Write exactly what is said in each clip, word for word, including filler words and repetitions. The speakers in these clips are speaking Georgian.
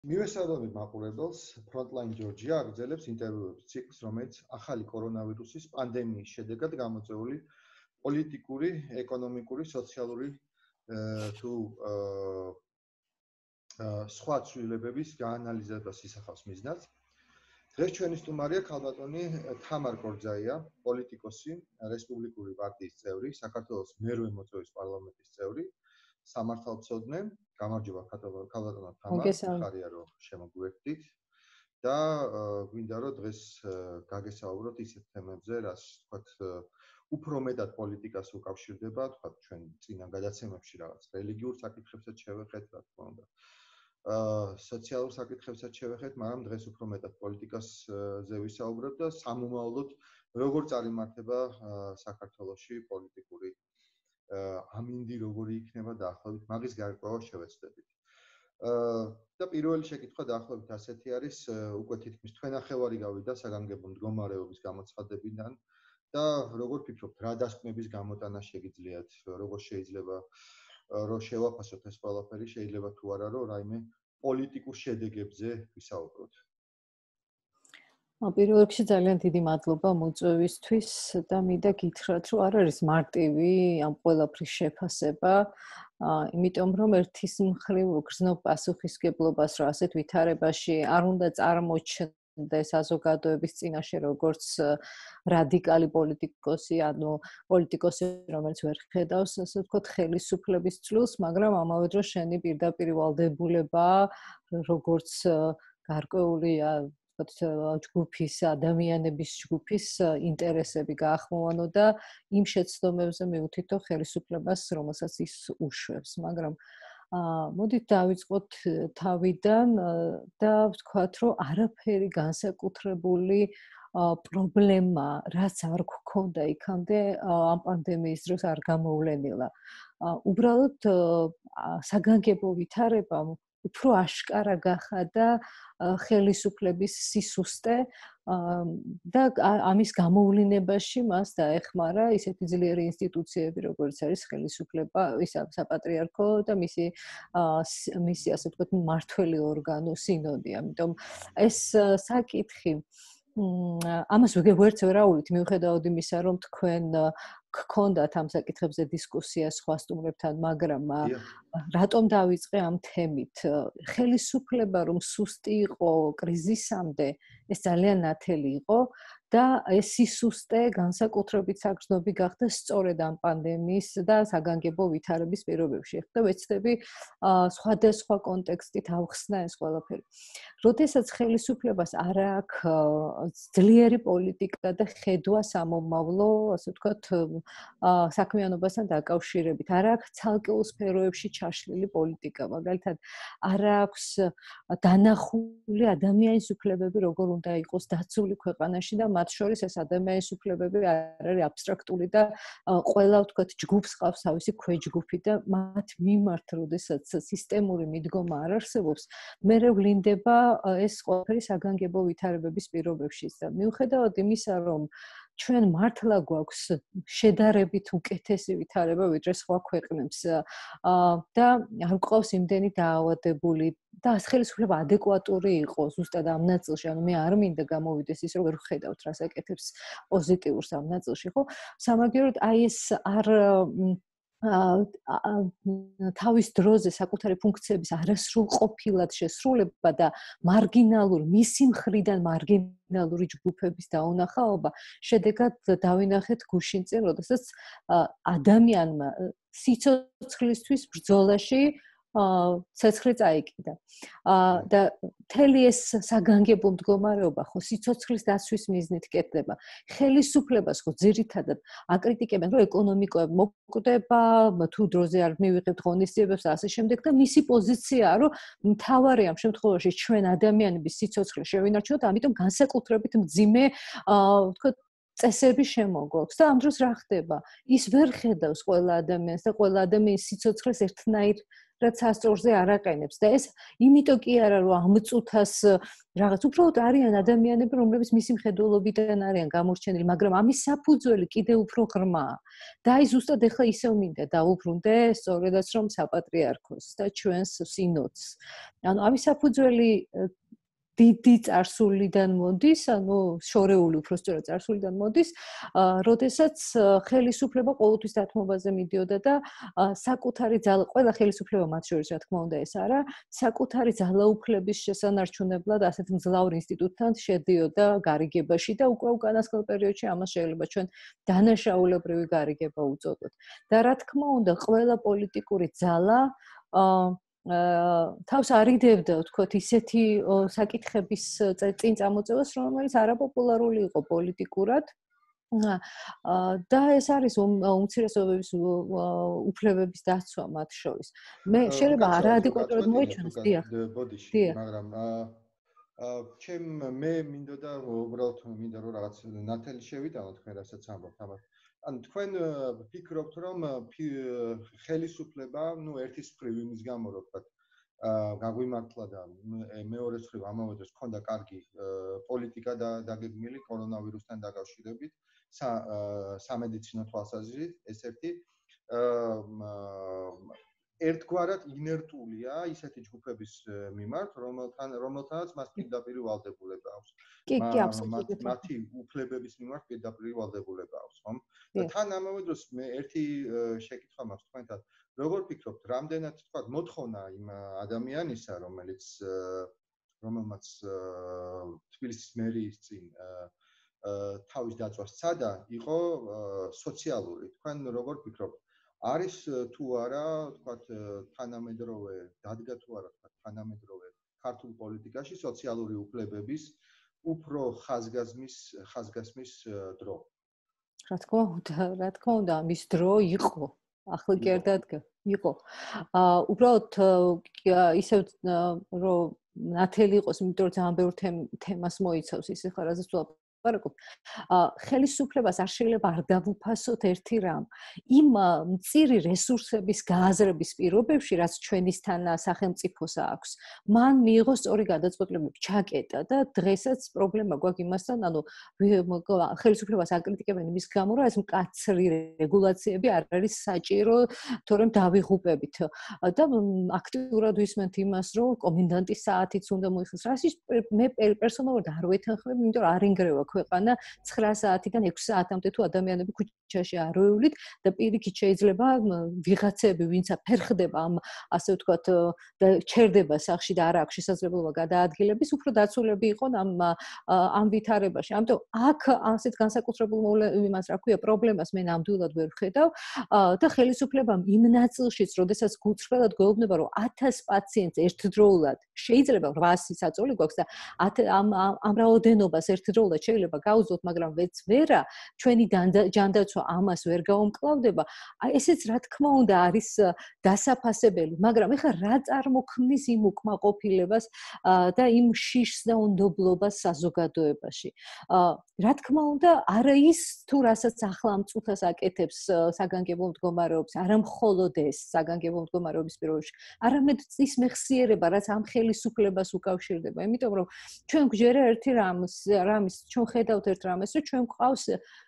მივესალმებით მაყურებელს. Frontline Georgia აგრძელებს ინტერვიუების ციკლს, რომელიც ახალი კორონავირუსის პანდემიის შედეგად გამოწვეული პოლიტიკური, ეკონომიკური, სოციალური თუ სხვა ცვლილებების გაანალიზებას ისახავს მიზნად. დღეს ჩვენი სტუმარია ქალბატონი თამარ კორძაია, პოლიტიკოსი, რესპუბლიკური პარტიის წევრი, საქართველოს მერვე მოწვევის პარლამენტის წევრი. სამართალმცოდნე, გამარჯობა ქალბატონო თამარ, ხარია რომ შემოგვიერთდით და გვინდა რომ დღეს გაგესაუბროთ ისეთ თემებზე, რაც თქვათ უფრო მეტად პოლიტიკას უკავშირდება, თქვათ ჩვენ წინა გადაცემებში რაღაც რელიგიურ საკითხებსაც შევეხეთ, რა თქმა უნდა. აა სოციალურ საკითხებსაც შევეხეთ, მაგრამ დღეს უფრო მეტად პოლიტიკასზე ვისაუბრებ და სამომავლოდ როგორ წარიმართება საქართველოში პოლიტიკური ამინდი როგორი იქნება დაახლოებით მაგის გარკვევა შევეცდებით. და პირველი შეკითხვა დაახლოებით ასეთი არის, უკვე თითქმის თვენახევარი გავიდა საგანგებო მდგომარეობის გამოცხადებიდან და როგორ ფიქრობთ, რა დასკვნების გამოტანა შეგიძლიათ, როგორ შეიძლება რომ შევაფასოთ ეს ყველაფერი, შეიძლება თუ არა რომ რაიმე პოლიტიკურ შედეგებზე ვისაუბროთ. პირველ რიგში ძალიან დიდი მადლობა მოწვევისთვის და მინდა გითხრათ, რომ არ არის მარტივი ამ ყველაფრის შეფასება, იმიტომ რომ ერთის მხრივ გრძნობ პასუხისგებლობას, რომ ასეთ ვითარებაში არ უნდა წარმოჩნდეს საზოგადოების წინაშე როგორც რადიკალი პოლიტიკოსი, ანუ პოლიტიკოსი, რომელიც ვერ ხედავს, ასე ვთქვათ, ხელისუფლების წვლილს, მაგრამ ამავე დროს შენი პირდაპირ ვალდებულება, როგორც გარკვეული ჯგუფის, ადამიანების ჯგუფის ინტერესები გაახმოვანო და იმ შეცდომებზე მიუთითო ხელისუფლებას, რომელსაც ის უშვებს. მაგრამ მოდით დავიწყოთ თავიდან და ვთქვათ, რომ არაფერი განსაკუთრებული პრობლემა, რაც არ გქონდა იქამდე ამ პანდემიის დროს არ გამოვლენილა. უბრალოდ საგანგებო ვითარებამ უფრო აშკარა გახადა ხელისუფლების სისუსტე და ამის გამოვლინებაში მას დაეხმარა ისეთი ძლიერი ინსტიტუციები, როგორც არის ხელისუფლება, საპატრიარქო და მისი მისი ასე ვთქვათ მმართველი ორგანო სინოდი. ამიტომ ეს საკითხი ამას ვერც ვერ აუვლით, მიუხედავად იმისა, რომ თქვენ გქონდათ ამ საკითხებზე დისკუსია სხვა სტუმრებთან, მაგრამ რატომ დავიწყე ამ თემით? ხელისუფლება რომ სუსტი იყო კრიზისამდე, ეს ძალიან ნათელი იყო და ეს სისუსტე განსაკუთრებით საგრძნობი გახდა სწორედ ამ პანდემიის და საგანგებო ვითარების პირობებში. და ვეცდები სხვადასხვა კონტექსტით ავხსნა ეს ყველაფერი. როდესაც ხელისუფლებას არ აქვს ძლიერი პოლიტიკა და ხედვა სამომავლო, ასე ვთქვათ, საქმიანობასთან დაკავშირებით, არ აქვს ცალკეულ სფეროებში ჩაშლილი პოლიტიკა, მაგალითად, არ აქვს დანახული ადამიანის უფლებები, როგორ უნდა იყოს დაცული ქვეყანაში და მათ შორის ეს ადამიანის უფლებები არ არის აბსტრაქტული და ყველა ვთქვათ ჯგუფს ყავს თავისი ქვეჯგუფი და მათ მიმართ, როდესაც სისტემური მიდგომა არ არსებობს, მერე ვლინდება ეს ყველაფერი საგანგებო ვითარებების პირობებშიც და მიუხედავად იმისა, რომ ჩვენ მართლა გვაქვს შედარებით უკეთესი ვითარება ვიდრე სხვა ქვეყნებს და არ გვყავს იმდენი დაავადებული და ხელისუფლება ადეკვატური იყო ზუსტად ამ ნაწილში, ანუ მე არ მინდა გამოვიდეს ის, რომ ვერ ვხედავთ რას აკეთებს პოზიტიურს ამ ნაწილში, ხო? სამაგიეროდ აი ეს არ თავის დროზე საკუთარი ფუნქციების არასრულყოფილად შესრულება და მარგინალური, მისი მხრიდან მარგინალური ჯგუფების დაუნახაობა, შედეგად დავინახეთ გუშინ წინ, როდესაც ადამიანმა სიცოცხლისთვის ბრძოლაში ცეცხლი წაიკიდა. და მთელი ეს საგანგებო მდგომარეობა ხო სიცოცხლის დაცვის მიზნით კეთდება. ხელისუფლებას ხო ძირითადად აკრიტიკებენ, რომ ეკონომიკა მოკვდება, თუ დროზე არ მივიღებთ ღონისძიებებს და ასე შემდეგ და მისი პოზიციაა, რომ მთავარი ამ შემთხვევაში ჩვენ ადამიანების სიცოცხლე შევინარჩუნოთ, ამიტომ განსაკუთრებით მძიმე ვთქვათ წესები შემოგვაქვს და ამ დროს რა ხდება? ის ვერ ხედავს ყველა ადამიანს და ყველა ადამიანის სიცოცხლეს ერთნაირ რაც სასწორზე არ აყენებს და ეს იმიტომ კი არა რომ ამ წუთას რაღაც უბრალოდ არიან ადამიანები რომლებიც მისი მხედველობიდან არიან გამორჩენილი მაგრამ ამის საფუძველი კიდევ უფრო ღრმაა და აი ზუსტად ეხლა ისევ მინდა დაუბრუნდე სწორედაც რომ საპატრიარქოს და ჩვენს სინოდს ანუ ამის საფუძველი დიდი წარსულიდან მოდის, ანუ შორეული უბრალოდ წარსულიდან მოდის, როდესაც ხელისუფლება ყოველთვის დათმობაზე მიდიოდა და საკუთარი ძალა, ყველა ხელისუფლება მათ შორის რა თქმა უნდა ეს არა, საკუთარი ძალაუფლების შესანარჩუნებლად ასეთ მძლავრ ინსტიტუტთან შედიოდა გარიგებაში და უკვე უკანასკნელ პერიოდში ამას შეიძლება ჩვენ დანაშაულებრივი გარიგება უწოდოთ. და რა თქმა უნდა, ყველა პოლიტიკური ძალა თავს არიდევდა, ვთქვათ, ისეთი საკითხების წინ წამოწევას, რომელიც არაპოპულარული იყო პოლიტიკურად. და ეს არის უმცირესობების უფლებების დაცვა მათ შორის. მე შეიძლება არაადეკვატურად მოიჩვენოს, დიახ. მაგრამ ჩემ მე მინდოდა უბრალოდ მინდა რომ რაღაც ნათელი შევიტანო თქვენ რასაც ამბობთ, ამას. ან თქვენ ფიქრობთ რომ ხელისუფლება, ნუ ერთის მხრივ იმის გამო რომ თქვა გაგვიმართლა და მეორეს მხრივ ამავე დროს ქონდა კარგი პოლიტიკა და დაგეგმილი კორონავირუსთან დაკავშირებით სამედიცინო თვალსაზრისით, ეს ერთი ერთგვარად ინერტულია ისეთი ჯგუფების მიმართ, რომელთან რომელთანაც მას პირდაპირ ვალდებულება აქვს. კი, კი, აბსოლუტურად. მათი უფლებების მიმართ პირდაპირ ვალდებულება აქვს, ხომ? და თან ამავე დროს მე ერთი შეკითხვა მაქვს თქვენთან. როგორ ფიქრობთ, რამდენად თქვა მოთხოვნა იმ ადამიანისა, რომელიც რომელმაც თბილისის მერიის წინ თავის დაწვას სცადა, იყო სოციალური. თქვენ როგორ ფიქრობთ? არის თუ არა, თქვათ, თანამედროვე, დადგა თუ არა, თქვათ, თანამედროვე ქართულ პოლიტიკაში სოციალური უფლებების უფრო ხაზგასმის ხაზგასმის დრო? რა თქმა უნდა, რა თქმა უნდა, ამის დრო იყო. ახლა კი არ დადგა, იყო. აა უბრალოდ ისევ რომ ნათელი იყოს, იმიტომ რომ ძალიან ბევრ თემას მოიცავს ის ახლა რაზეც ვაპარაკობ. ხელისუფლებას არ შეიძლება არ დავუფასოთ ერთი რამ. იმ მწირი რესურსების გააზრების პირობებში, რაც ჩვენისთან სახელმწიფოს აქვს, მან მიიღო სწორი გადაწყვეტილებები, ჩაკეტა და დღესაც პრობლემა გვაქვს იმასთან, ანუ ხელისუფლებას აკრიტიკებენ იმის გამო, რომ ეს მკაცრი რეგულაციები არ არის საჭირო, თორემ დავიღუპებით. და აქტიურად ვისმენთ იმას, რომ კომენდანტის საათიც უნდა მოიხსნას. რასაც მე პერსონალურად არ ვეთანხმებ, იმიტომ რომ არ ინგრევა ქვეყანა ცხრა საათიდან ექვსი საათამდე თუ ადამიანები ქუჩაში არ ვევლით და პირიქით შეიძლება ვიღაცები, ვინც აფერხდება ამ ასე ვთქვათ და ჩერდება სახში და არ აქვს შესაძლებლობა გადაადგილების, უფრო დაცულები იყონ ამ ამ ვითარებაში. ამიტომ აქ ასეთ განსაკუთრებულ იმას რა ქვია პრობლემას მე ნამდვილად ვერ ვხედავ და ხელისუფლებამ იმ ნაწილშიც, როდესაც გულწრფელად გვეუბნება, რომ ათას პაციენტს ერთდროულად შეიძლება რვასი საწოლი გვაქვს და ამ ამ რაოდენობას ერთდროულად შეიძლება გავუძოთ, მაგრამ ვეც ვერა, ჩვენი ჯანდაცვა ამას ვერ გაუმკლავდება. აი ესეც რა თქმა უნდა არის დასაფასებელი, მაგრამ ეხლა რა წარმოქმნის იმ უკმაყოფილებას და იმ შიშს და უნდობლობას საზოგადოებაში. რა თქმა უნდა, არა ის თუ რასაც ახლა ამ წუთას აკეთებს საგანგებო მდგომარეობის, არა მხოლოდ ეს საგანგებო მდგომარეობის პირობებში, არამედ ის მეხსიერება, რაც ამ ხელისუფლებას უკავშირდება, იმიტომ რომ ჩვენ გვჯერა ერთი რამის, რამის ჩვენ ხედავთ ერთ რამეს, რომ ჩვენ გვყავს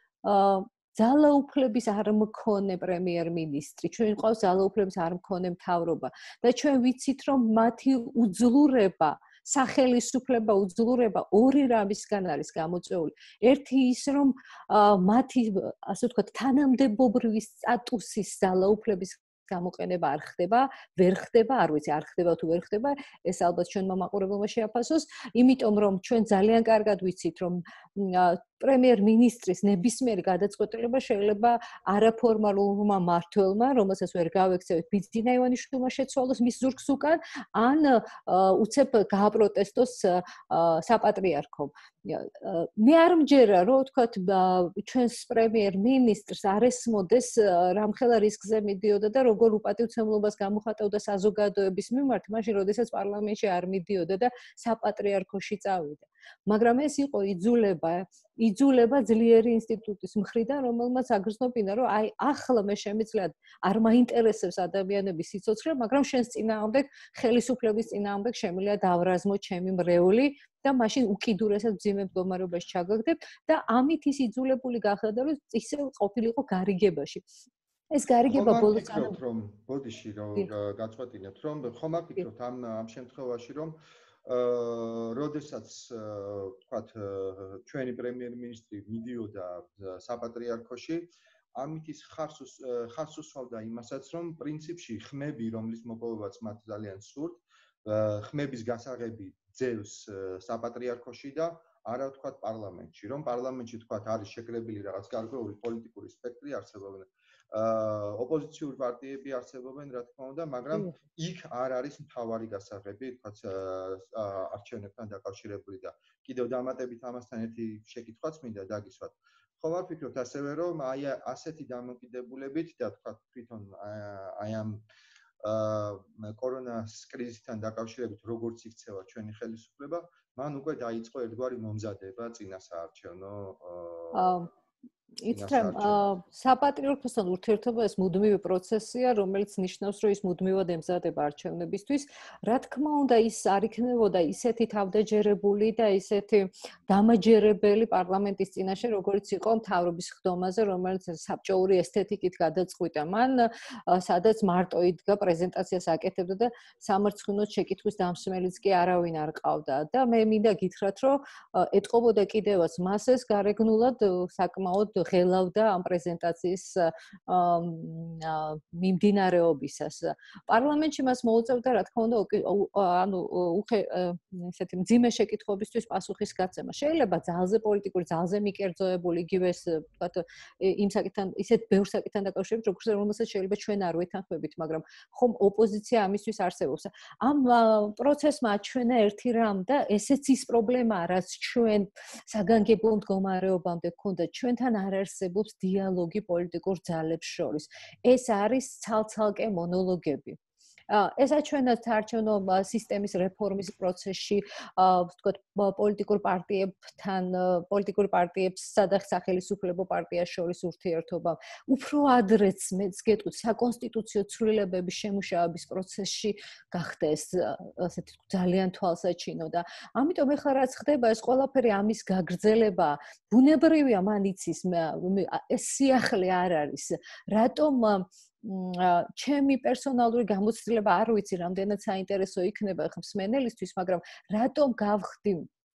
ძალაუფლების არ მქონე პრემიერ-მინისტრი, ჩვენ გვყავს ძალაუფლების არ მქონე მთავრობა და ჩვენ ვიცით, რომ მათი უძლურება სახელისუფლება უძლურება ორი რამისგან არის გამოწვეული. ერთი ის, რომ მათი, ასე ვთქვათ, თანამდებობრივი სტატუსის ძალაუფლების გამოყენება არ ხდება, ვერ ხდება, არ ვიცი, არ ხდება თუ ვერ ხდება, ეს ალბათ ჩვენმა მაყურებელმა შეაფასოს, იმიტომ რომ ჩვენ ძალიან კარგად ვიცით, რომ პრემიერ-მინისტრის ნებისმიერი გადაწყვეტილება შეიძლება არაფორმალურმა მმართველმა, რომელსაც ვერ გავექცევით, ბიძინა ივანიშვილმა შეცვალოს მის ზურგს უკან, ან უცებ გააპროტესტოს საპატრიარქომ. მე არ მჯერა, რომ ვთქვათ, ჩვენს პრემიერ-მინისტრს არ ესმოდეს რამხელა რისკზე მიდიოდა და როგორ უპატივცემლობას გამოხატავდა საზოგადოების მიმართ, მაშინ, როდესაც პარლამენტში არ მიდიოდა და საპატრიარქოში წავიდა. მაგრამ ეს იყო იძულება, იძულება ძლიერი ინსტიტუტის მხრიდან, რომელმაც აგრძნობინა, რომ აი ახლა მე შემიძლია არ მაინტერესებს ადამიანების სიცოცხლე, მაგრამ შენს წინააღმდეგ ხელისუფლების წინააღმდეგ შემიძლია დავრაზმო ჩემი მრევლი და მაშინ უკიდურესად მძიმე მდგომარეობაში ჩაგაგდებ და ამით ის იძულებული გახდა, რომ ისე ყოფილიყო გარიგებაში. ეს გარიგება ბოლოს წამო რომ ბოდიში რომ გაწყვეტინებთ რომ ხომ აფიქროთ ამ ამ შემთხვევაში რომ აა როდესაც ვთქვათ ჩვენი პრემიერ-მინისტრი მიდიოდა საპატრიარქოში ამით ის ხარს ხარს უსვამდა იმასაც რომ პრინციპში ხმები რომლის მოპოვებაც მათ ძალიან სურთ ხმების გასაღები ძევს საპატრიარქოში და არა ვთქვათ პარლამენტში რომ პარლამენტში ვთქვათ არის შეკრებილი რაღაც გარკვეული პოლიტიკური სპექტრი არსებობენ ოპოზიციური პარტიები არსებობენ, რა თქმა უნდა, მაგრამ იქ არ არის მთავარი გასაღები, თქვათ, არჩევნებთან დაკავშირებული და კიდევ დამატებით ამასთან ერთი შეკითხვაც მინდა დაგისვათ. ხომ არ ფიქრობთ ასევე, რომ აი ასეთი დამოკიდებულებით და თქვათ, თვითონ აი ამ კორონას კრიზისთან დაკავშირებით როგორც იქცევა ჩვენი ხელისუფლება, მან უკვე დაიწყო ერთგვარი მომზადება წინასაარჩევნო იცით რომ საპატრიარქოსთან ურთიერთობა ეს მუდმივი პროცესია, რომელიც ნიშნავს, რომ ის მუდმივად ემზადება არჩევნებისთვის. რა თქმა უნდა, ის არ იქნებოდა ისეთი თავდაჯერებული და ისეთი დამაჯერებელი პარლამენტის წინაშე, როგორც იყო მთავრობის ხდომაზე, რომელიც საბჭოური ესთეტიკით გადაწყვიტა. მან სადაც მარტო იდგა პრეზენტაციას აკეთებდა და სამარცხინოდ შეკითხვის დამსმელიც კი არავინ არ ყავდა და მე მინდა გითხრათ, რომ ეტყობოდა კიდევაც მას ეს გარეგნულად საკმაოდ ხელავდა ამ პრეზენტაციის მიმდინარეობისას. პარლამენტში მას მოუწევდა, რა თქმა უნდა, ანუ ესეთი მძიმე შეკითხვებისთვის პასუხის გაცემა. შეიძლება ძალზე პოლიტიკური, ძალზე მიკერძოებული, იგივე ეს, ვთქვათ, იმ საკითხთან, ისეთ ბევრ საკითხთან დაკავშირებით, როგორც რომელსაც შეიძლება ჩვენ არ ვეთანხმებით, მაგრამ ხომ ოპოზიცია ამისთვის არსებობს. ამ პროცესმა აჩვენა ერთი რამ და ესეც ის პრობლემაა, რაც ჩვენ საგანგებო მდგომარეობამდე გქონდა, ჩვენთან არ არსებობს დიალოგი პოლიტიკურ ძალებს შორის. ეს არის ცალ-ცალკე მონოლოგები. ეს აჩვენა საარჩევნო სისტემის რეფორმის პროცესში, ვთქვათ, პოლიტიკურ პარტიებთან, პოლიტიკურ პარტიებსა და სახელმწიფო პარტიას შორის ურთიერთობა. უფრო ადრეც მეც გეტყვით, საკონსტიტუციო ცვლილებების შემუშავების პროცესში გახდა ეს ასეთი ძალიან თვალსაჩინო და ამიტომ ეხლა რაც ხდება, ეს ყველაფერი ამის გაგრძელება, ბუნებრივია მან იცის, ეს სიახლე არ არის. რატომ ჩემი პერსონალური გამოცდილება არ ვიცი, რამდენად საინტერესო იქნება ხმსმენელისთვის, მაგრამ რატომ გავხდი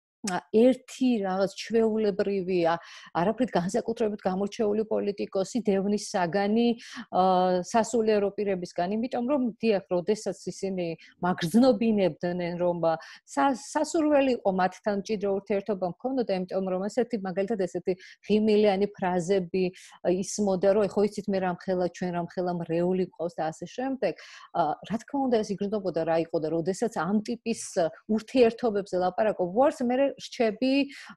ერთი რაღაც ჩვეულებრივი, არაფრით განსაკუთრებით გამორჩეული პოლიტიკოსი, დევნის საგანი სასულიერო პირებისგან, იმიტომ რომ დიახ, როდესაც ისინი მაგრძნობინებდნენ, რომ სასურველი იყო მათთან მჭიდრო ურთიერთობა მქონოდა, იმიტომ რომ ესეთი მაგალითად ესეთი ღიმილიანი ფრაზები ისმოდა, რომ ხო იცით მე რამხელა, ჩვენ რამხელა მრევლი ყავს და ასე შემდეგ. რა თქმა უნდა, ეს იგრძნობოდა რა იყო და როდესაც ამ ტიპის ურთიერთობებზე ლაპარაკობ ვარს, მე რჩები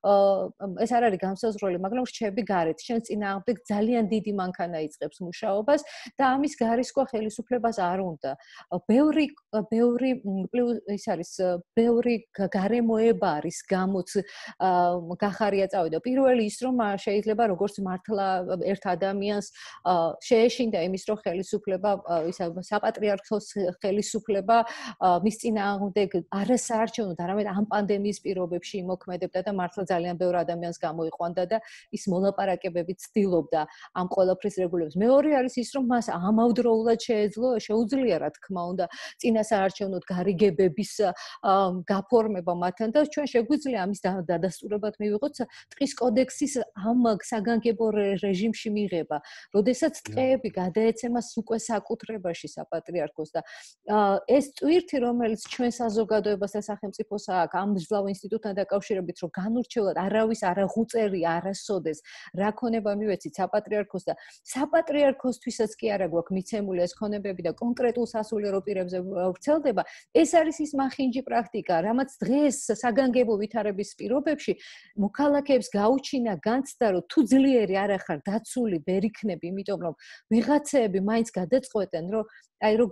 ეს არ არის განსაზღვრელი, მაგრამ რჩები გარეთ. შენ წინააღმდეგ ძალიან დიდი მანქანა იწყებს მუშაობას და ამის გარისკვა ხელისუფლებას არ უნდა. ბევრი ბევრი ის არის, ბევრი გარემოება არის გამოც გახარია წავიდა. პირველი ის რომ შეიძლება როგორც მართლა ერთ ადამიანს შეეშინდა იმის რომ ხელისუფლება ისა საპატრიარქოს ხელისუფლება მის წინააღმდეგ არასაარჩევნოდ, არამედ ამ პანდემიის პირობებში იმოქმედებდა და მართლა ძალიან ბევრ ადამიანს გამოიყვანდა და ის მოლაპარაკებებით ცდილობდა ამ ყველაფრის რეგულირებას. მეორე არის ის, რომ მას ამავდროულად შეეძლო, შეუძლია, რა თქმა უნდა, წინასაარჩევნოდ გარიგებების გაფორმება მათთან და ჩვენ შეგვიძლია ამის დადასტურებად მივიღოთ ტყის კოდექსის ამ საგანგებო რეჟიმში მიღება, როდესაც ტყეები გადაეცემა უკვე საკუთრებაში საპატრიარქოს და ეს ტვირთი, რომელიც ჩვენ საზოგადოებას და სახელმწიფოს აქვს ამ მძლავრ ინსტიტუტთან დაკავშირებით, რომ განურჩევლად არავის არ აღუწერია არასოდეს რა ქონება მივეცით საპატრიარქოს და საპატრიარქოსთვისაც კი არა გვაქვს მიცემული ეს ქონებები და კონკრეტულ სასულიერო პირებზე ვრცელდება, ეს არის ის მახინჯი პრაქტიკა, რამაც დღეს საგანგებო ვითარების პირობებში მოქალაქეებს გაუჩინა განცდა, რომ თუ ძლიერი არ ახარ დაცული ვერ იქნები, იმიტომ რომ ვიღაცეები მაინც გადაწყვეტენ, რომ აი რომ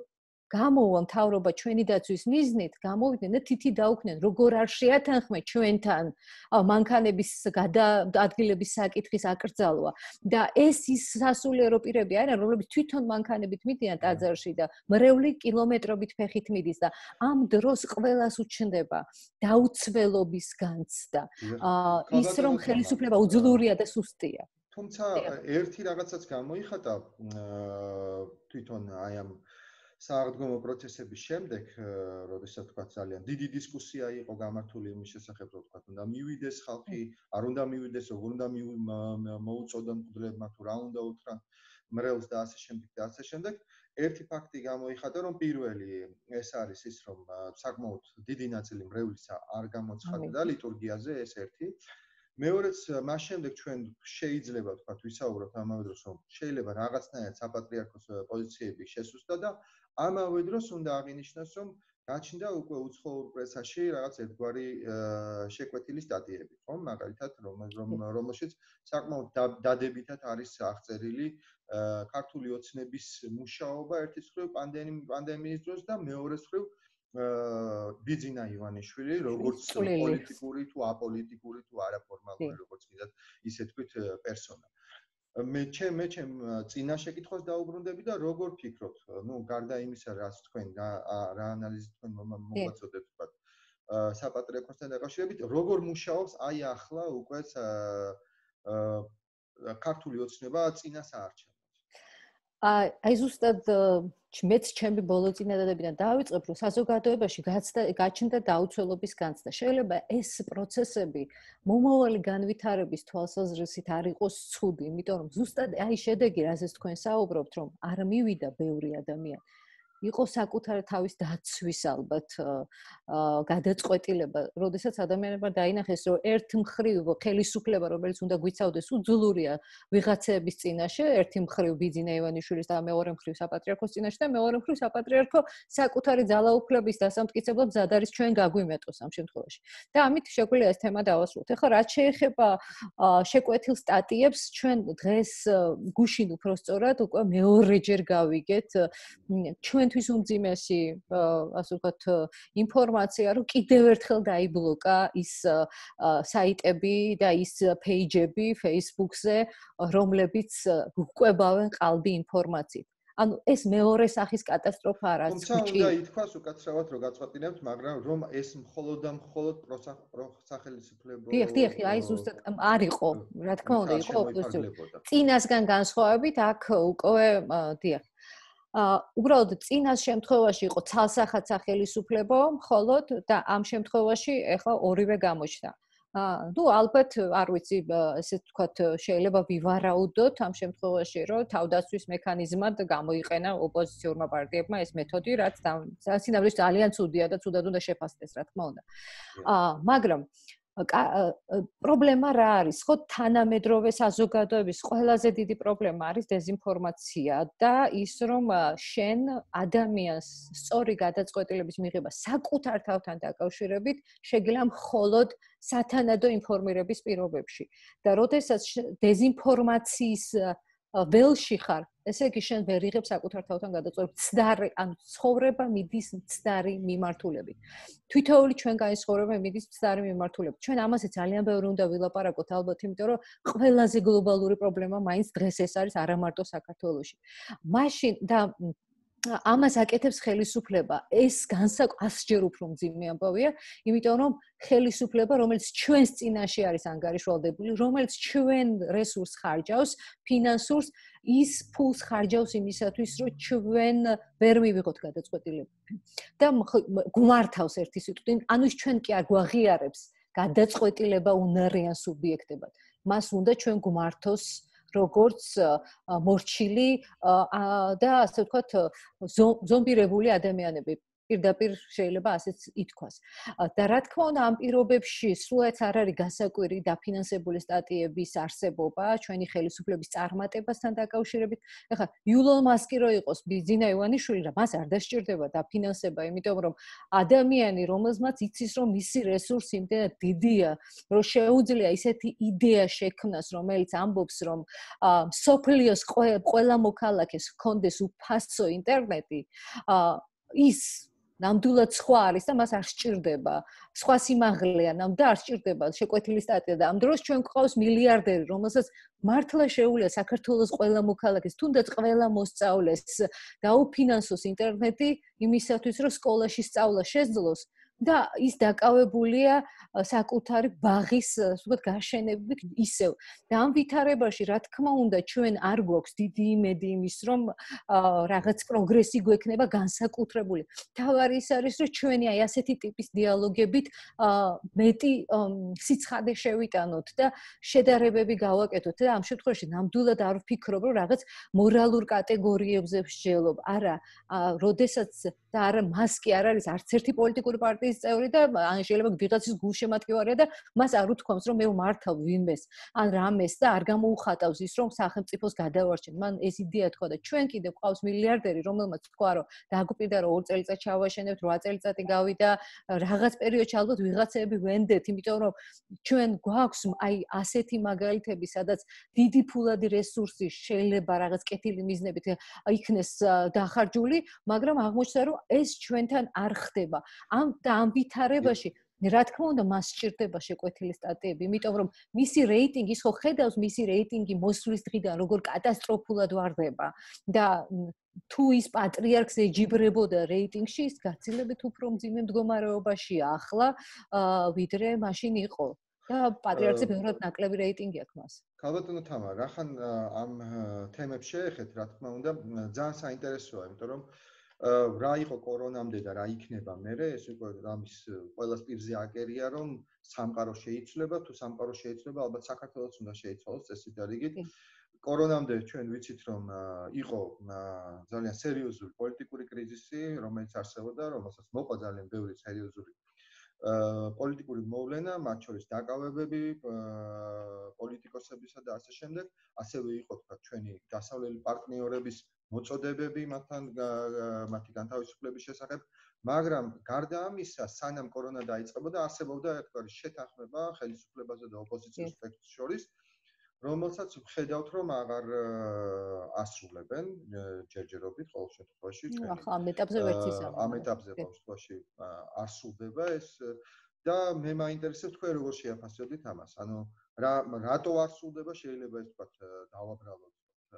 გამოვა მთავრობა ჩვენი დაცვის მიზნით, გამოვიდნენ და თითი დაუქმდნენ, როგორ არ შეათანხმეთ ჩვენთან მანქანების გადაადგილების საკითხის აკრძალვა. და ეს ის სასულიერო პირები არიან, რომლებიც თვითონ მანქანებით მიდიან ტაძარში და მრევლი კილომეტრობით ფეხით მიდის და ამ დროს ყველას უჩნდება დაუცველობის განცდა. ის რომ ხელისუფლება უძლურია და სუსტია. თუმცა ერთი რაღაცაც გამოიხატა თვითონ აი ამ სააღდგომო პროცესების შემდეგ, როდესაც თქვა ძალიან დიდი დისკუსია იყო გამართული იმის შესახებ, რომ თქვა უნდა მივიდეს ხალხი, არ უნდა მივიდეს, როგორ უნდა მოუწოდონ მღვდლებმა თუ რა უნდა უთხრან მრევლს და ასე შემდეგ და ასე შემდეგ. ერთი ფაქტი გამოიხატა, რომ პირველი ეს არის ის, რომ საკმაოდ დიდი ნაწილი მრევლისა არ გამოცხადდა ლიტურგიაზე, ეს ერთი. მეორეც მას შემდეგ ჩვენ შეიძლება ვთქვათ ვისაუბროთ ამავე დროს, რომ შეიძლება რაღაცნაირად საპატრიარქოს პოზიციები შესუსტდა და ამავე დროს უნდა აღინიშნოს, რომ გაჩნდა უკვე უცხოურ პრესაში რაღაც ერთგვარი შეკვეთილი სტატიები, ხო? მაგალითად, რომელშიც საკმაოდ დადებითად არის აღწერილი ქართული ოცნების მუშაობა ერთის მხრივ პანდემიის დროს და მეორეს მხრივ ბიძინა ივანიშვილი, როგორც პოლიტიკური თუ აპოლიტიკური თუ არაფორმალური, როგორც მიდათ, ისე თქვით პერსონა. მე ჩემ მე ჩემ წინა შეკითხვას დაუბრუნდები და როგორ ფიქრობთ, ну, გარდა იმისა, რაც თქვენ რა ანალიზი თქვენ მოგვაწოდებთ, ვთქვათ, საპატრიარქოსთან დაკავშირებით, როგორ მუშაობს აი ახლა უკვე ქართული ოცნება წინა საარჩევნოდ? აი ზუსტად მეც ჩემი ბოლო წინადადებიდან დავიწყებ, რომ საზოგადოებაში გაჩნდა დაუცველობის განცდა. შეიძლება ეს პროცესები მომავალი განვითარების თვალსაზრისით არ იყოს ცუდი, იმიტომ რომ ზუსტად აი შედეგი, რაზეც თქვენ საუბრობთ, რომ არ მივიდა ბევრი ადამიანი. იყო საკუთარ თავის დაცვის ალბათ გადაწყვეტილება, როდესაც ადამიანებმა დაინახეს, რომ ერთ მხრივ ხელისუფლება, რომელიც უნდა გვიცავდეს, უძლურია ვიღაცების წინაშე, ერთი მხრივ ბიძინა ივანიშვილის და მეორე მხრივ საპატრიარქოს წინაშე და მეორე მხრივ საპატრიარქო საკუთარი ძალაუფლების დასამტკიცებლად მზად არის ჩვენ გაგვიმეტოს ამ შემთხვევაში. და ამით შეგვიძლია ეს თემა დავასრულოთ. ეხლა რაც შეეხება შეკვეთილ სტატიებს, ჩვენ დღეს გუშინ უпростоრად უკვე მეორეჯერ გავიგეთ ჩვენ ჩვენთვის უმძიმესი, ასე ვთქვათ, ინფორმაცია, რომ კიდევ ერთხელ დაიბლოკა ის საიტები და ის პეიჯები Facebook-ზე, რომლებიც გვკვებავენ qalbi ინფორმაციით. ანუ ეს მეორე სახის კატასტროფა არა, თუმცა უნდა ითქვას უკაცრავად, რომ გაწყვეტილებთ, მაგრამ რომ ეს მხოლოდ და მხოლოდ პროსახელისუფლებო დიახ, დიახ, აი ზუსტად არ იყო, რა თქმა უნდა, იყო ოპოზიციური. წინასგან განსხვავებით, აქ უკვე დიახ აა უბრალოდ წინას შემთხვევაში იყო ცალსახად სახელისუფლებო, მხოლოდ და ამ შემთხვევაში ეხლა ორივე გამოჩნდა. აა ნუ ალბათ არ ვიცი, ესე ვთქვათ, შეიძლება ვივარაუდოთ ამ შემთხვევაში, რომ თავდაცვის მექანიზმად გამოიყენა ოპოზიციურმა პარტიებმა ეს მეთოდი, რაც სინამდვილეში ძალიან ცუდია და ცუდად უნდა შეფასდეს, რა თქმა უნდა. აა მაგრამ პრობლემა რა არის? ხო, თანამედროვე საზოგადოების ყველაზე დიდი პრობლემა არის დეზინფორმაცია და ის, რომ შენ ადამიანს სწორი გადაწყვეტილების მიღება საკუთარ თავთან დაკავშირებით შეგიძლია მხოლოდ სათანადო ინფორმირების პირობებში. და როდესაც დეზინფორმაციის ველში ხარ, ესე იგი შენ ვერ იღებ საკუთარ თავთან გადაწყვეტილებას, ცდარი, ანუ ცხოვრება მიდის ცდარი მიმართულებით. თითოეული ჩვენგანი ცხოვრება მიდის ცდარი მიმართულებით. ჩვენ ამაზე ძალიან ბევრი უნდა ვილაპარაკოთ, ალბათ, იმიტომ რომ ყველაზე გლობალური პრობლემა მაინც დღეს ეს არის, არა მარტო საქართველოში. მაშინ და ამას აკეთებს ხელისუფლება. ეს განსაკუთრებულად უფრო მძიმე ამბავია, იმიტომ რომ ხელისუფლება, რომელიც ჩვენს წინაშე არის ანგარიშვალდებული, რომელიც ჩვენ რესურს ხარჯავს, ფინანსურს, ის ფულს ხარჯავს იმისათვის, რომ ჩვენ ვერ მივიღოთ გადაწყვეტილებები. და გვმართავს ერთი სიტყვით, ანუ ის ჩვენ კი არ გვაღიარებს გადაწყვეტილება უნარიან სუბიექტებად. მას უნდა ჩვენ გვმართოს როგორც მორჩილი და ასე ვთქვათ ზომბირებული ადამიანები. პირდაპირ შეიძლება ასეც ითქვას. და რა თქმა უნდა, ამ პირობებში სულაც არ არის გასაკვირი დაფინანსებული სტატიების არსებობა ჩვენი ხელისუფლების წარმატებასთან დაკავშირებით. ეხლა იულონ მასკი რო იყოს ბიძინა ივანიშვილი, რა მას არ დასჭირდება დაფინანსება, იმიტომ რომ ადამიანი, რომელსაც იცის, რომ მისი რესურსი იმდენად დიდია, რომ შეუძლია ისეთი იდეა შექმნას, რომელიც ამბობს, რომ სოფლიოს ყველა მოქალაქეს ჰქონდეს უფასო ინტერნეტი, ის ნამდვილად სხვა არის და მას არ სჭირდება სხვა სიმაღლეა ნამდვილად არ სჭირდება შეკვეთილი სტატია და ამ დროს ჩვენ გვყავს მილიარდერი რომელსაც მართლა შეუძლია საქართველოს ყველა მოქალაქეს თუნდაც ყველა მოსწავლეს დაუფინანსოს ინტერნეტი იმისათვის რომ სკოლაში სწავლა შეძლოს და ის დაკავებულია საკუთარი ბაღის ვთქვათ გაშენებით ისევ და ამ ვითარებაში რა თქმა უნდა ჩვენ არ გვაქვს დიდი იმედი იმის რომ რაღაც პროგრესი გვექნება განსაკუთრებული თავარი ის არის რომ ჩვენი აი ასეთი ტიპის დიალოგებით მეტი სიცხადე შევიტანოთ და შედარებები გავაკეთოთ და ამ შემთხვევაში ნამდვილად არ ვფიქრობ რომ რაღაც მორალურ კატეგორიებზე ვსჯელობ არა როდესაც და არა მას კი არ არის არც ერთი პოლიტიკური პარტიის წევრი და ან შეიძლება ვიღაცის გულშემატკივარია და მას არ უთქვამს რომ მე ვმართავ ვინმეს ან რამეს და არ გამოუხატავს ის რომ სახელმწიფოს გადავარჩენ მან ეს იდეა თქვა და ჩვენ კიდევ ყავს მილიარდერი რომელმაც თქვა რომ დაგვიყვირდა რომ ორ წელიწად ჩავაშენებთ რვა წელიწადი გავიდა რაღაც პერიოდში ალბათ ვიღაცები ვენდეთ იმიტომ რომ ჩვენ გვაქვს აი ასეთი მაგალითები სადაც დიდი ფულადი რესურსი შეიძლება რაღაც კეთილი მიზნებით იქნეს დახარჯული მაგრამ აღმოჩნდა რომ ეს ჩვენთან არ ხდება ამ და ამ ვითარებაში რა თქმა უნდა მას სჭირდება შეკვეთილი სტატიები იმიტომ რომ მისი რეიტინგი ის ხო ხედავს მისი რეიტინგი მოსვლის დღიდან როგორ კატასტროფულად ვარდება და თუ ის პატრიარქს ეჯიბრებოდა რეიტინგში ის გაცილებით უფრო მძიმე მდგომარეობაშია ახლა ვიდრე მაშინ იყო და პატრიარქზე ბევრად ნაკლები რეიტინგი აქვს მას ქალბატონო თამარ რახან ამ თემებს შეეხეთ რა თქმა უნდა ძალიან საინტერესოა იმიტომ რომ რა იყო კორონამდე და რა იქნება მერე ეს უკვე რამის ყველას პირზე აკერია რომ სამყარო შეიცვლება თუ სამყარო შეიცვლება ალბათ საქართველოს უნდა შეიცვალოს წესით და რიგით კორონამდე ჩვენ ვიცით რომ იყო ძალიან სერიოზული პოლიტიკური კრიზისი რომელიც არსებობდა რომელსაც მოყვა ძალიან ბევრი სერიოზული პოლიტიკური მოვლენა მათ შორის დაკავებები პოლიტიკოსებისა და ასე შემდეგ ასევე იყო თქვა ჩვენი დასავლელი პარტნიორების მოწოდებები მათთან მათი განთავისუფლების შესახებ, მაგრამ გარდა ამისა, სანამ კორონა დაიწყებოდა, არსებობდა ერთგვარი შეთანხმება ხელისუფლებაზე და ოპოზიციის სპექტრს შორის, რომელსაც ვხედავთ, რომ აღარ ასრულებენ ჯერჯერობით ყოველ შემთხვევაში. ახლა ამ ეტაპზე ვერც ისაა. ამ ეტაპზე ყოველ შემთხვევაში არ სრულდება ეს და მე მაინტერესებს თქვენ როგორ შეაფასებთ ამას. ანუ რა რატო არ სრულდება, შეიძლება ეს თქვათ დავაბრალოთ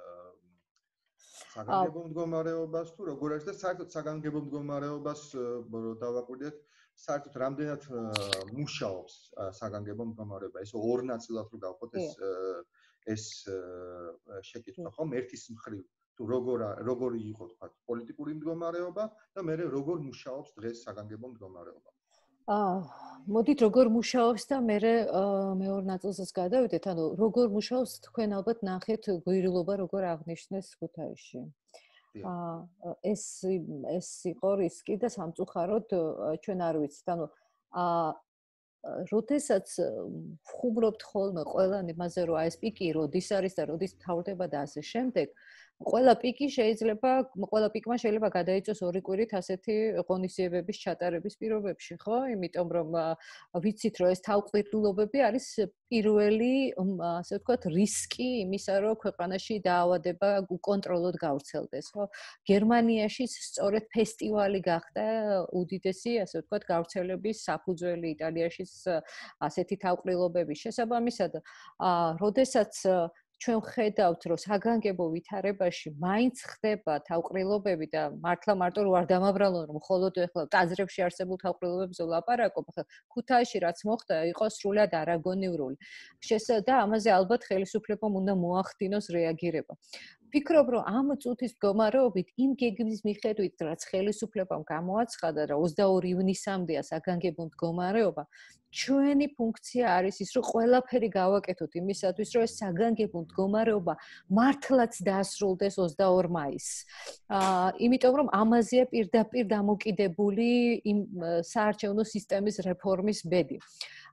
საგანგებო მდგომარეობას თუ როგორ არის და საერთოდ საგანგებო მდგომარეობას დავაკვირდეთ საერთოდ რამდენად მუშაობს საგანგებო მდგომარეობა ეს ორ ნაწილად რო გავხოთ ეს ეს შეკითხვა ხომ ერთის მხრივ თუ როგორ როგორი იყო თქვა პოლიტიკური მდგომარეობა და მე როგორ მუშაობს დღეს საგანგებო მდგომარეობა აა მოდით როგორ მუშაობს და მე მეორე ნაწილზეც გადავიდეთ ანუ როგორ მუშაობს თქვენ ალბათ ნახეთ გვირილობა როგორ აღნიშნეს ქუთაისში აა ეს ეს იყო რისკი და სამწუხაროდ ჩვენ არ ვიცით ანუ აა როდესაც ვხუმრობთ ხოლმე ყველანი იმაზე რომ ეს პიკი როდის არის და როდის მთავრდება და ასე შემდეგ ყველა პიკი შეიძლება ყველა პიკმა შეიძლება გადაიწოს ორი კვირით ასეთი ღონისძიებების ჩატარების პირობებში, ხო? იმიტომ რომ ვიცით რომ ეს თავყირდულობები არის პირველი, ასე ვთქვათ, რისკი იმისა, რომ ქვეყანაში დაავადება უკონტროლოდ გავრცელდეს, ხო? გერმანიაში სწორედ ფესტივალი გახდა უდიდესი, ასე ვთქვათ, გავრცელების საფუძველი იტალიაში ასეთი თავყრილობების შესაბამისად, აა, როდესაც ჩვენ ხედავთ, რომ საგანგებო ვითარებაში მაინც ხდება თავყრილობები და მართლა მარტო რო არ დამაბრალონ, რომ მხოლოდ ეხლა ტაძრებში არსებულ თავყრილობებზე ვლაპარაკობ, ახლა ქუთაისში რაც მოხდა, იყო სრულად არაგონივრული. და ამაზე ალბათ ხელისუფლებამ უნდა მოახდინოს რეაგირება. ვფიქრობ, რომ ამ წუთის მდგომარეობით იმ გეგმის მიხედვით, რაც ხელისუფლებამ გამოაცხადა და ოცდაორი ივნისამდეა საგანგებო მდგომარეობა, ჩვენი ფუნქცია არის ის, რომ ყველაფერი გავაკეთოთ იმისათვის, რომ ეს საგანგებო მდგომარეობა მართლაც დაასრულდეს ოცდაორ მაისს. აა, იმიტომ რომ ამაზეა პირდაპირ დამოკიდებული იმ საარჩევნო სისტემის რეფორმის ბედი.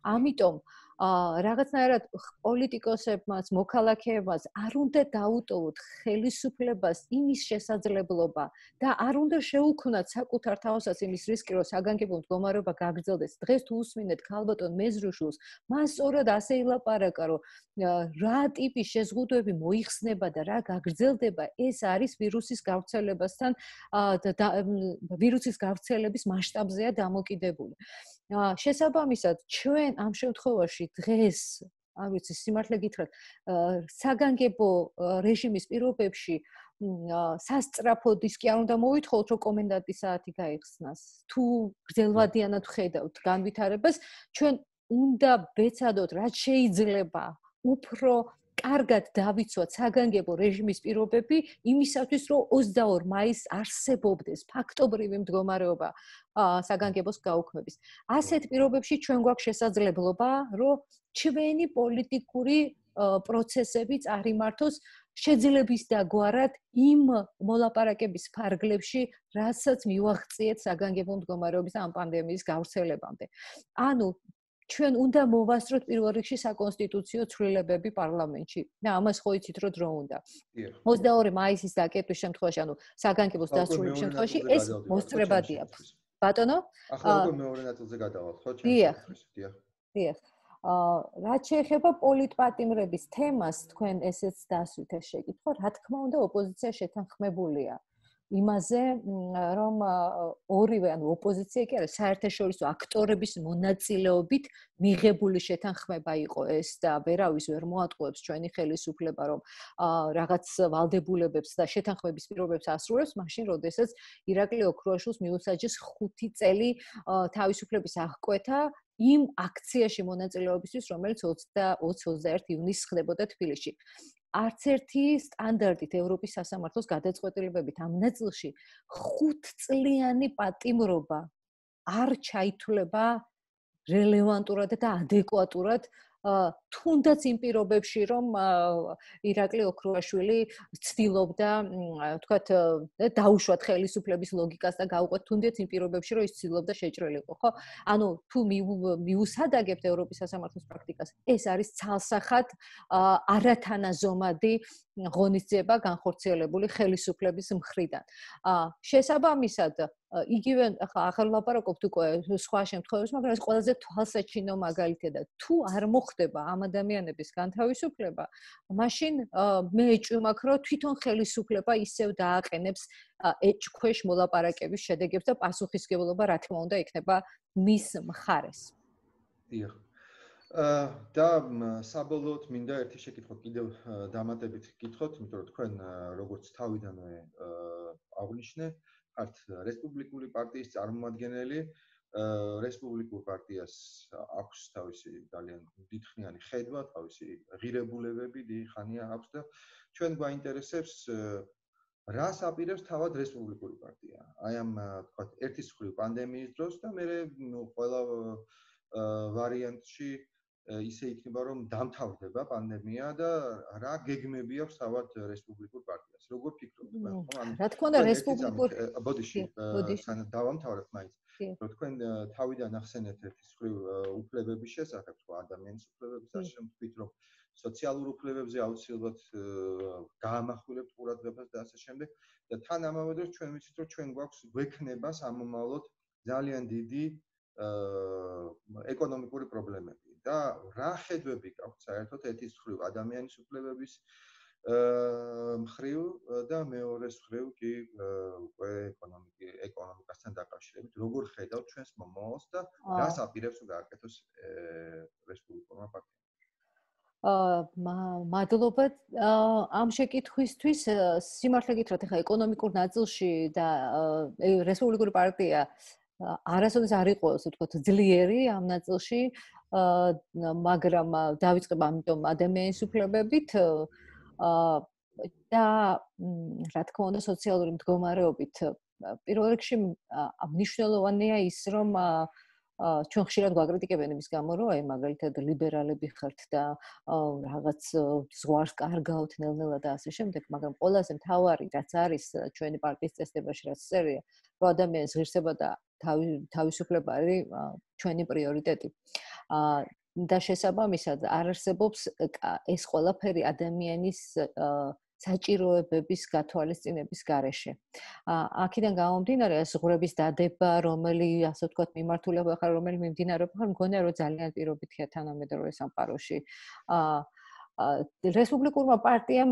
ამიტომ აა რაღაცნაირად პოლიტიკოსებმაც, მოქალაქეებმაც არ უნდა დაუტოვოთ ხელისუფლებას იმის შესაძლებლობა და არ უნდა შეუქმნათ საკუთარ თავსაც იმის რისკი, რომ საგანგებო მდგომარეობა გაგრძელდეს. დღეს თუ უსმინეთ ქალბატონ მეზრუშულს, მას სწორად ასე ილაპარაკა, რომ რა ტიპის შეზღუდვები მოიხსნება და რა გაგრძელდება, ეს არის ვირუსის გავრცელებასთან ვირუსის გავრცელების მასშტაბზეა დამოკიდებული. შესაბამისად, ჩვენ ამ შემთხვევაში დღეს, არ ვიცი, სიმართლე გითხრათ, საგანგებო რეჟიმის პირობებში სასწრაფო დისკი არ უნდა მოვითხოვოთ, რომ კომენდანტის საათი გაიხსნას. თუ გრძელვადიანად ვხედავთ განვითარებას, ჩვენ უნდა ვეცადოთ, რაც შეიძლება უფრო კარგად დავიცვათ საგანგებო რეჟიმის პირობები იმისათვის, რომ ოცდაორ მაისს არსებობდეს ფაქტობრივი მდგომარეობა საგანგებოს გაუქმების. ასეთ პირობებში ჩვენ გვაქვს შესაძლებლობა, რომ ჩვენი პოლიტიკური პროცესები წარიმართოს შეძლების დაგვარად იმ მოლაპარაკების ფარგლებში, რასაც მივაღწიეთ საგანგებო მდგომარეობის ამ პანდემიის გავრცელებამდე. ანუ ჩვენ უნდა მოვასწროთ პირველ რიგში საკონსტიტუციო ცვლილებები პარლამენტში. და ამას ხო იცით, რომ დრო უნდა. ოცდაორი მაისის დაკეტვის შემთხვევაში, ანუ საგანგებოს დასრულების შემთხვევაში ეს მოსწრებადია. ბატონო? ახლა უკვე მეორე ნაწილზე გადავალთ, ხო? დიახ. დიახ. აა რაც შეეხება პოლიტპატიმრების თემას, თქვენ ესეც დასვით ეს შეკითხვა, რა თქმა უნდა, ოპოზიცია შეთანხმებულია იმაზე, რომ ორივე, ანუ ოპოზიცია კი არა, საერთაშორისო აქტორების მონაწილეობით მიღებული შეთანხმება იყო ეს და ვერავის ვერ მოატყუებს ჩვენი ხელისუფლება, რომ რაღაც ვალდებულებებს და შეთანხმების პირობებს ასრულებს, მაშინ, როდესაც ირაკლი ოქრუაშვილს მიუსაჯეს ხუთი წელი თავისუფლების აღკვეთა იმ აქციაში მონაწილეობისთვის, რომელიც ოცდაოთხ ოცდაერთი ივნისს ხდებოდა თბილისში. არც ერთი სტანდარტით ევროპის სასამართლოს გადაწყვეტილებებით ამ ნაწილში ხუთწლიანი პატიმრობა არ ჩაითვლება რელევანტურად და ადეკვატურად თუნდაც იმ პირობებში, რომ ირაკლი ოქრუაშვილი ცდილობდა, თქვათ, დაუშვათ ხელისუფლების ლოგიკას და გაუყვეთ თუნდაც იმ პირობებში, რომ ის ცდილობდა შეჭრილიყო, ხო? ანუ თუ მიუსადაგებთ ევროპის სასამართლოს პრაქტიკას, ეს არის ცალსახად არათანაზომადი ღონისძიება განხორციელებული ხელისუფლების მხრიდან. შესაბამისად, იგივე ახლა ახალ ლაპარაკობთ უკვე სხვა შემთხვევებში, მაგრამ ეს ყველაზე თვალსაჩინო მაგალითია და თუ არ მოხდება ამ ადამიანების განთავისუფლება, მაშინ მე ეჭვმაქვს, რომ თვითონ ხელისუფლება ისევ დააყენებს ეჭქვეშ მოლაპარაკების შედეგებს და პასუხისმგებლობა, რა თქმა უნდა, იქნება მის მხარეს. დიახ. და საბოლოოდ მინდა ერთი შეკითხვა კიდევ დამატებით გითხოთ, იმიტომ რომ თქვენ როგორც თავიდანვე აღნიშნე, ხართ რესპუბლიკური პარტიის წარმომადგენელი, რესპუბლიკურ პარტიას აქვს თავისი ძალიან დიდხნიანი ხედვა, თავისი ღირებულებები დიდი ხანია აქვს და ჩვენ გვაინტერესებს რას აპირებს თავად რესპუბლიკური პარტია. აი ამ თქვათ ერთის მხრივ პანდემიის დროს და მე ყველა ვარიანტში ისე იქნება, რომ დამთავრდება პანდემია და რა გეგმები აქვს თავად რესპუბლიკურ პარტიას. როგორ ფიქრობთ თქვენ? რა თქმა უნდა, რესპუბლიკურ ბოდიში დავამთავრებთ მაინც. რომ თქვენ თავიდან ახსენეთ ერთის მხრივ უფლებების შესახებ, სხვა ადამიანის უფლებების შესახებ, თქვით, რომ სოციალურ უფლებებზე აუცილებლად გაამახვილებთ ყურადღებას და ასე შემდეგ. და თან ამავე დროს ჩვენ ვიცით, რომ ჩვენ გვაქვს გვექნება სამომავლოდ ძალიან დიდი ეკონომიკური პრობლემები. და რა ხედვები გაქვთ საერთოდ ერთის მხრივ ადამიანის უფლებების მხრივ და მეორეს მხრივ კი უკვე ეკონომიკასთან დაკავშირებით, როგორ ხედავთ ჩვენს მომავალს და რას აპირებს რომ გააკეთოს რესპუბლიკურმა პარტიამ? აა მადლობა ამ შეკითხვისთვის. სიმართლე გითხრათ, ახლა ეკონომიკურ ნაწილში და რესპუბლიკური პარტია არასოდეს არ იყო, ასე ვთქვათ, ძლიერი ამ ნაწილში, მაგრამ დავიწყებ ამიტომ ადამიანის უფლებებით და რა თქმა უნდა სოციალური მდგომარეობით. პირველ რიგში მნიშვნელოვანია ის, რომ ჩვენ ხშირად გვაკრიტიკებენ იმის გამო, რომ აი მაგალითად ლიბერალები ხართ და რაღაც ზღვარს კარგავთ ნელ-ნელა და ასე შემდეგ, მაგრამ ყველაზე მთავარი რაც არის ჩვენი პარტიის წესდებაში, რაც წერია, რომ ადამიანის ღირსება და თავისუფლება არის ჩვენი პრიორიტეტი. და შესაბამისად არ არსებობს ეს ყველაფერი ადამიანის საჭიროებების გათვალისწინების გარეშე. აქედან გამომდინარე, ეს ზღვრების დადება, რომელი, ასე ვთქვათ, მიმართულება ხარ, რომელი მიმდინარეობს ხარ, მგონია რომ ძალიან პირობითია თანამედროვე სამყაროში. რესპუბლიკურმა პარტიამ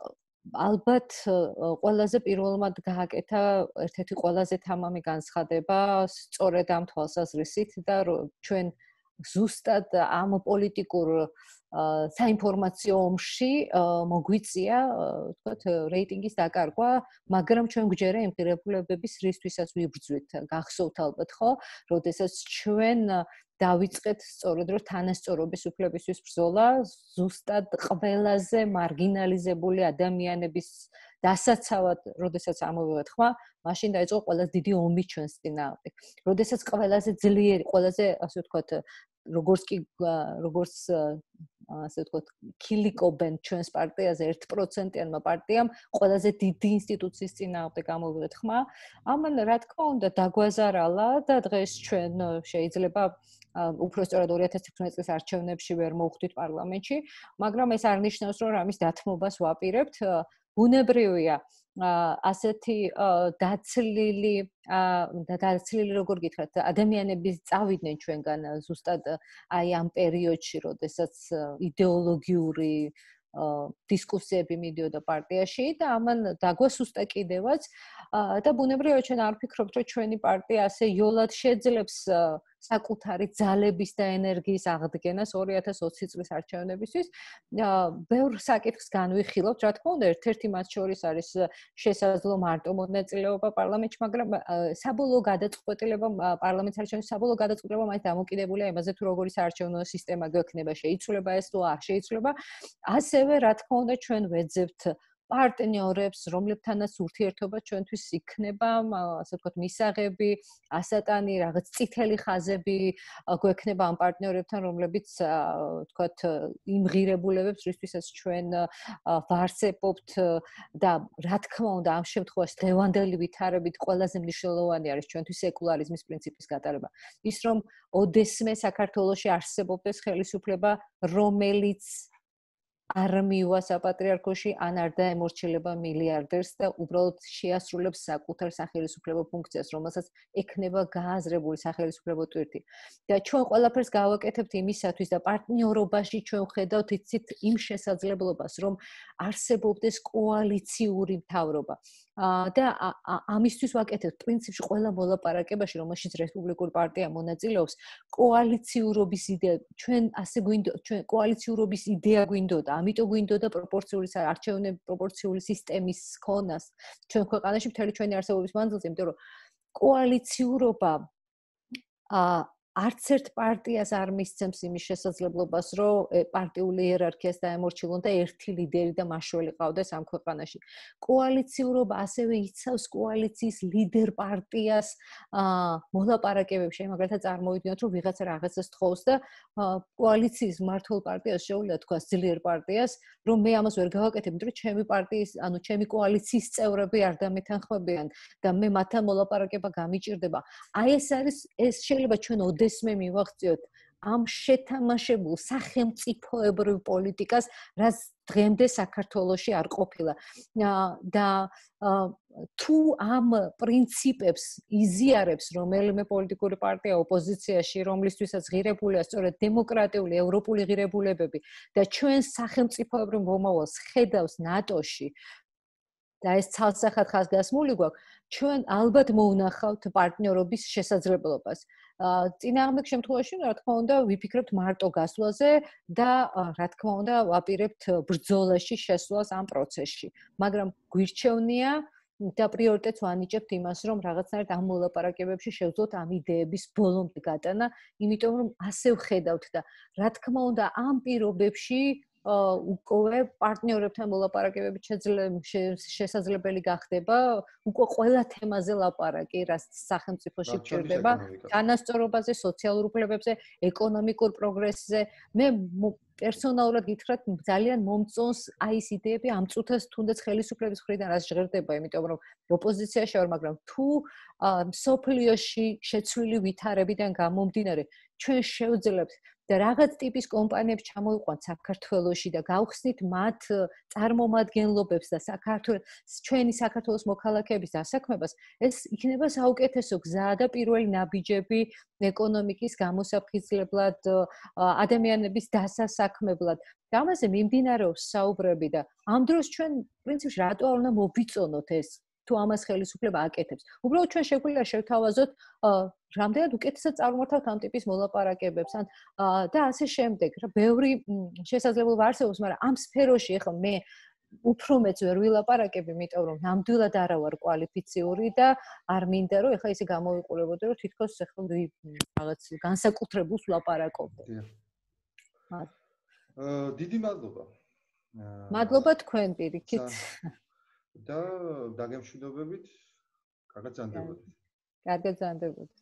ალბათ ყველაზე პირველად გააკეთა ერთ-ერთი ყველაზე თამამი განცხადება სწორედ ამ თვალსაზრისით და ჩვენ ზუსტად ამ პოლიტიკურ საინფორმაციო ომში მოგვიწია, ვთქვათ, რეიტინგის დაკარგვა, მაგრამ ჩვენ გვჯერა იმ ღირებულებების რისთვისაც ვიბრძვით. გახსოვთ ალბათ, ხო? როდესაც ჩვენ დავიწყეთ სწორედ რომ თანასწორობის უფლებისთვის ბრძოლა, ზუსტად ყველაზე მარგინალიზებული ადამიანების დასაცავად, როდესაც ამოვიღეთ ხმა, მაშინ დაიწყო ყველაზე დიდი ომი ჩვენს წინააღმდეგ. როდესაც ყველაზე ძლიერი, ყველაზე, ასე ვთქვათ, როგორც კი როგორც ასე ვთქვათ, კილიკობენ ჩვენს პარტიაზე ერთ პროცენტიანმა პარტიამ, ყველაზე დიდი ინსტიტუციის წინააღმდეგ გამოვიღეთ ხმა. ამან რა თქმა უნდა დაგვაზარალა და დღეს ჩვენ შეიძლება უფრო სწორად ორი ათას თექვსმეტი წლის არჩევნებში ვერ მოვხვდით პარლამენტში, მაგრამ ეს არ ნიშნავს, რომ ამის დათმობას ვაპირებთ. ბუნებრივია, ასეთი დაცლილი და დაცლილი როგორ გითხრათ, ადამიანები წავიდნენ ჩვენგან ზუსტად აი ამ პერიოდში, როდესაც იდეოლოგიური დისკუსიები მიდიოდა პარტიაში და ამან დაგვასუსტა კიდევაც და ბუნებრივია ჩვენ არ ვფიქრობთ, რომ ჩვენი პარტია ასე იოლად შეძლებს საკუთარი ძალების და ენერგიის აღდგენას ორი ათას ოცი წლის არჩევნებისთვის. ბევრ საკითხს განვიხილავთ, რა თქმა უნდა, ერთ-ერთი მათ შორის არის შესაძლო მარტო მონაწილეობა პარლამენტში, მაგრამ საბოლოო გადაწყვეტილება პარლამენტის არჩევნების საბოლოო გადაწყვეტილება მაინც დამოკიდებულია იმაზე, თუ როგორი საარჩევნო სისტემა გვექნება, შეიცვლება ეს თუ არ შეიცვლება. ასევე, რა თქმა უნდა, ჩვენ ვეძებთ პარტნიორებს, რომლებთანაც ურთიერთობა ჩვენთვის იქნება, ასე ვთქვათ, მისაღები, ასატანი, რაღაც წითელი ხაზები გვექნება ამ პარტნიორებთან, რომლებიც, ვთქვათ, იმ ღირებულებებს, რისთვისაც ჩვენ ვარსებობთ და რა თქმა უნდა, ამ შემთხვევაში დღევანდელი ვითარებით ყველაზე მნიშვნელოვანი არის ჩვენთვის სეკულარიზმის პრინციპის გატარება. ის რომ ოდესმე საქართველოში არსებობდეს ხელისუფლება, რომელიც არ მივა საპატრიარქოში, ან არ დაემორჩილება მილიარდერს და უბრალოდ შეასრულებს საკუთარ სახელისუფლებო ფუნქციას, რომელსაც ექნება გააზრებული სახელისუფლებო ტვირთი. და ჩვენ ყველაფერს გავაკეთებთ იმისათვის და პარტნიორობაში ჩვენ ვხედავთ იცით იმ შესაძლებლობას, რომ არსებობდეს კოალიციური მთავრობა. და ამისთვის ვაკეთებთ პრინციპში ყველა მოლაპარაკებაში, რომელშიც რესპუბლიკური პარტია მონაწილეობს, კოალიციურობის იდეა, ჩვენ ასე გვინდო, ჩვენ კოალიციურობის იდეა გვინდოდა, ამიტომ გვინდოდა პროპორციული არჩევნები, პროპორციული სისტემის ქონას ჩვენ ქვეყანაში მთელი ჩვენი არსებობის მანძილზე, იმიტომ რომ კოალიციურობა არც ერთ პარტიას არ მისცემს იმის შესაძლებლობას, რომ პარტიული იერარქიას დაემორჩილონ და ერთი ლიდერი და მაშველი ყავდეს ამ ქვეყანაში. კოალიციურობა ასევე იცავს კოალიციის ლიდერ პარტიას მოლაპარაკებებში, მაგალითად წარმოვიდგინოთ, რომ ვიღაცა რაღაცას თხოვს და კოალიციის მმართველ პარტიას შეუძლია თქვა ძლიერ პარტიას, რომ მე ამას ვერ გავაკეთებ, იმიტომ რომ ჩემი პარტიის, ანუ ჩემი კოალიციის წევრები არ დამეთანხმებიან და მე მათთან მოლაპარაკება გამიჭირდება. აი ეს არის ეს შეიძლება ჩვენ ოდესმე მივახციოთ ამ შეთამაშებულ სახელმწიფოებრივ პოლიტიკას, რაც დღემდე საქართველოში არ ყოფილა. და თუ ამ პრინციპებს იზიარებს რომელიმე პოლიტიკური პარტია ოპოზიციაში, რომლისთვისაც ღირებულია სწორედ დემოკრატიული ევროპული ღირებულებები და ჩვენ სახელმწიფოებრივ მომავალს ხედავს ნატოში და ეს ცალსახად ხაზგასმული გვაქვს, ჩვენ ალბათ მოვნახავთ პარტნიორობის შესაძლებლობას. წინააღმდეგ შემთხვევაში, რა თქმა უნდა, ვიფიქრებთ მარტო გასვლაზე და რა თქმა უნდა, ვაპირებთ ბრძოლაში შესვლას ამ პროცესში. მაგრამ გვირჩევნია და პრიორიტეტს ვანიჭებთ იმას, რომ რაღაცნაირად ამ მოლაპარაკებებში შევძლოთ ამ იდეების ბოლომდე გატანა, იმიტომ რომ ასე ვხედავთ და რა თქმა უნდა, ამ პირობებში უკვე პარტნიორებთან მოლაპარაკებები შესაძლებელი გახდება, უკვე ყველა თემაზე ლაპარაკი, რაც სახელმწიფოში გჭირდება, თანასწორობაზე, სოციალურ უფლებებზე, ეკონომიკურ პროგრესზე. მე პერსონალურად გითხრათ, ძალიან მომწონს აი ეს იდეები ამ წუთას თუნდაც ხელისუფლების მხრიდან რაც ჟღერდება, იმიტომ რომ ოპოზიციაში ვარ, მაგრამ თუ სოფლიოში შეცვლილი ვითარებიდან გამომდინარე, ჩვენ შევძლებთ და რაღაც ტიპის კომპანიებს ჩამოიყვანთ საქართველოში და გავხსნით მათ წარმომადგენლობებს და საქართველოს ჩვენი საქართველოს მოქალაქეების დასაქმებას, ეს იქნება საუკეთესო გზა და პირველი ნაბიჯები ეკონომიკის გამოსაფხიზლებლად, ადამიანების დასასაქმებლად. ამაზე მიმდინარეობს საუბრები და ამ დროს ჩვენ პრინციპში რატო არ უნდა მოვიწონოთ ეს თუ ამას ხელისუფლება აკეთებს. უბრალოდ ჩვენ შეგვიძლია შევთავაზოთ რამდენად უკეთესად წარმოვართავთ ამ ტიპის მოლაპარაკებებს ან და ასე შემდეგ. რა ბევრი შესაძლებლობა არსებობს, მაგრამ ამ სფეროში ახლა მე უფრო მეც ვერ ვილაპარაკებ, იმიტომ რომ ნამდვილად არა ვარ კვალიფიციური და არ მინდა რომ ახლა ისე გამოვიყურებოდე რომ თითქოს ახლა რაღაც განსაკუთრებულს ვლაპარაკობ. დიდი მადლობა. მადლობა თქვენ პირიქით. და დაგემშვიდობებით. კარგად ზანდებოდეთ. კარგად ზანდებოდეთ.